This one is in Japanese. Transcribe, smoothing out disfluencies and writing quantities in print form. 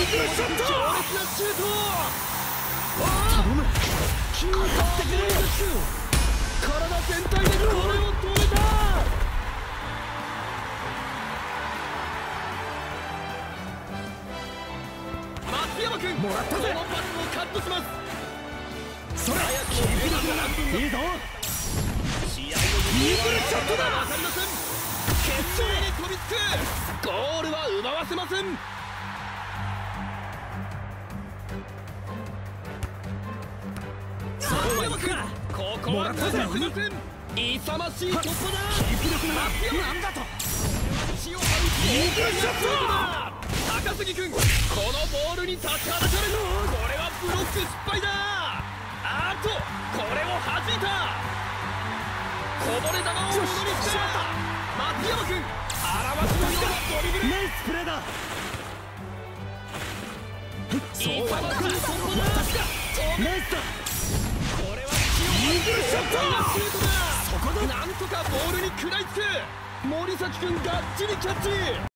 グルショット。強烈なシュート。頼む。かかってくれ。体全体でこれを止めた。松山君、もらったぜ。このパスをカットします。それ。いいぞ。試合のイーグルショットだ。わかりません。決勝に飛びつく。ゴールは奪わせません。松山君、ここは出せません。勇ましい突破だ。キープ力な。松山なんだと。イーグルショットだ。高杉君、このボールに立ちはだかる。これはブロック失敗だ。あっと、これを弾いた。こぼれ球をものにしてしまった。松山君、あらわしのようなドリブル。ナイスプレーだ。そうはなく、私がナイスだ。これはイーグルショットだ。そこだ。なんとかボールに食らいつく。森崎君がっちりキャッチ。